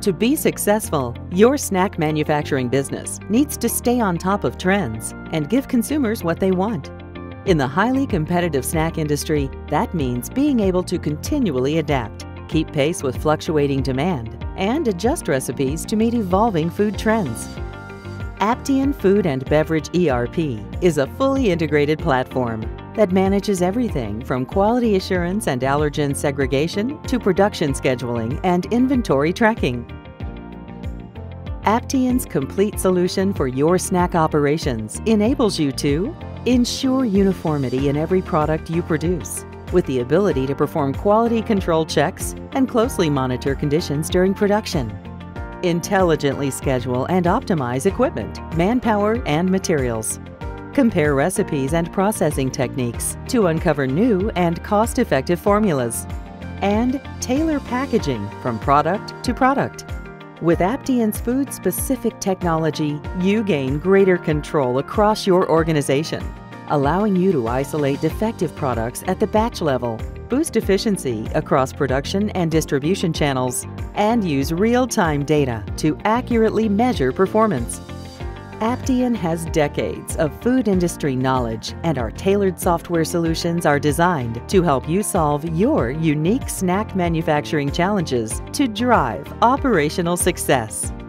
To be successful, your snack manufacturing business needs to stay on top of trends and give consumers what they want. In the highly competitive snack industry, that means being able to continually adapt, keep pace with fluctuating demand, and adjust recipes to meet evolving food trends. Aptean Food and Beverage ERP is a fully integrated platform that manages everything from quality assurance and allergen segregation to production scheduling and inventory tracking. Aptean's complete solution for your snack operations enables you to ensure uniformity in every product you produce, with the ability to perform quality control checks and closely monitor conditions during production. Intelligently schedule and optimize equipment, manpower, and materials. Compare recipes and processing techniques to uncover new and cost-effective formulas. And tailor packaging from product to product. With Aptean's food-specific technology, you gain greater control across your organization, allowing you to isolate defective products at the batch level, boost efficiency across production and distribution channels, and use real-time data to accurately measure performance. Aptean has decades of food industry knowledge, and our tailored software solutions are designed to help you solve your unique snack manufacturing challenges to drive operational success.